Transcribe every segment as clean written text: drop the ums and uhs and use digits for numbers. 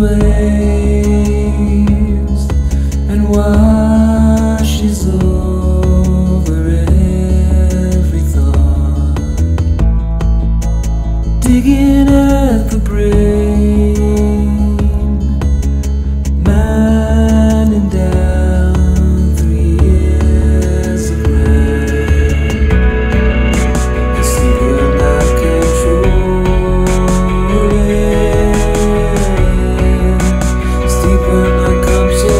waves and washes over every thought, digging at the brain, mining down 3 years of rain. The secret not controlling, sleep when I come so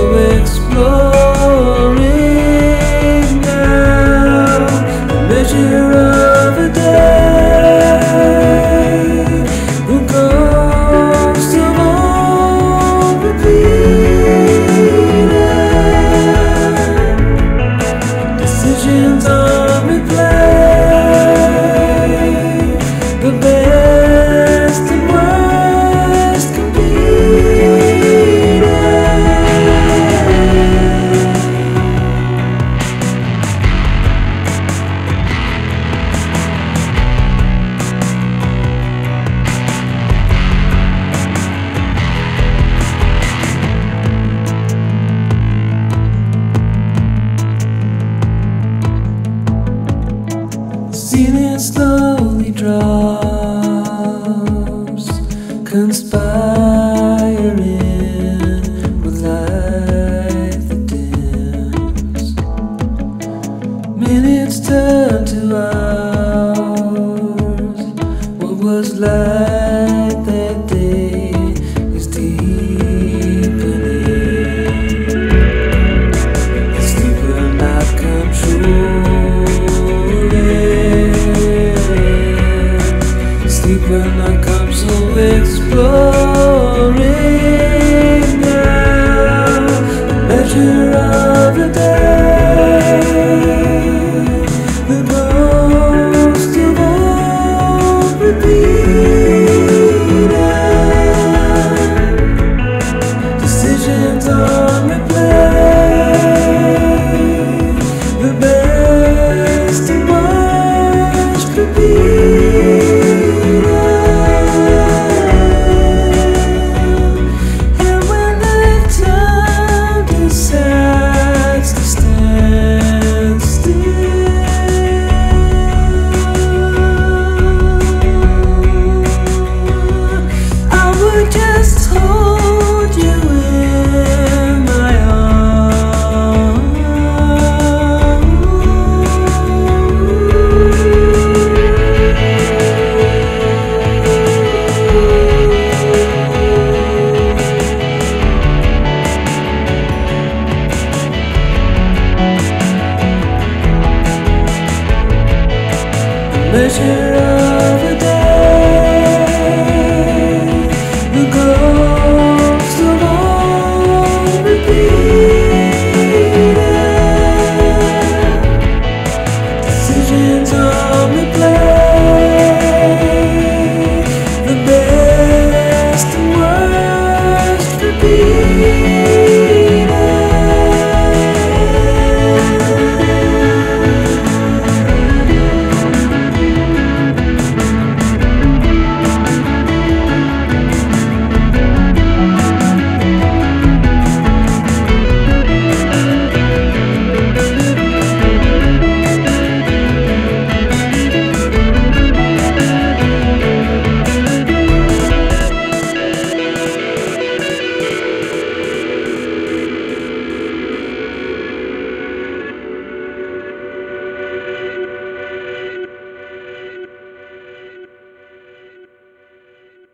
exploring now. The measure of a day, the ghost of all repeated decisions on replay, the best and worst competing. The ceiling slowly drops, conspiring with light that dims. Minutes turn to hours. What was light that day is deepening. The sleeper not controlling, sleep when I come so exploring now. The measure of a day, the ghost of all repeated decisions on replay.